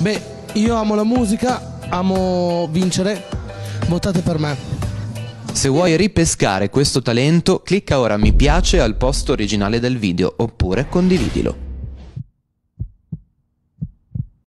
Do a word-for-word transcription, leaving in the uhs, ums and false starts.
Beh, io amo la musica, amo vincere, votate per me. Se vuoi ripescare questo talento, clicca ora mi piace al post originale del video oppure condividilo.